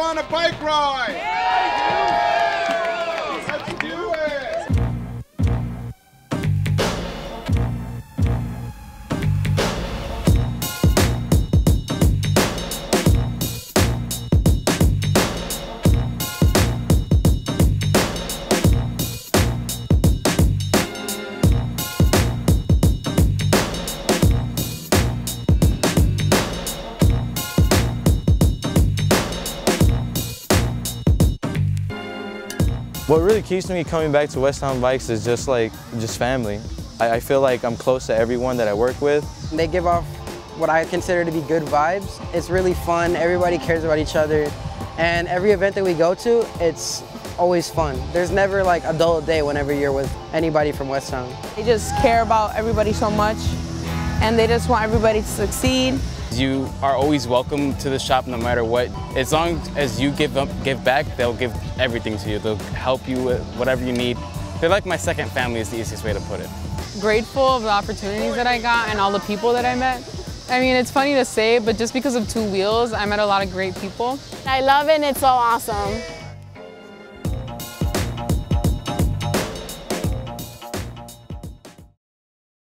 on a bike ride? Yeah, let's do it. What really keeps me coming back to Westtown Bikes is just family. I feel like I'm close to everyone that I work with. They give off what I consider to be good vibes. It's really fun, everybody cares about each other, and every event that we go to, it's always fun. There's never like a dull day whenever you're with anybody from Westtown. They just care about everybody so much, and they just want everybody to succeed. You are always welcome to the shop no matter what. As long as you give back, they'll give everything to you. They'll help you with whatever you need. They're like my second family is the easiest way to put it. Grateful of the opportunities that I got and all the people that I met. I mean, it's funny to say, but just because of two wheels, I met a lot of great people. I love it and it's so awesome.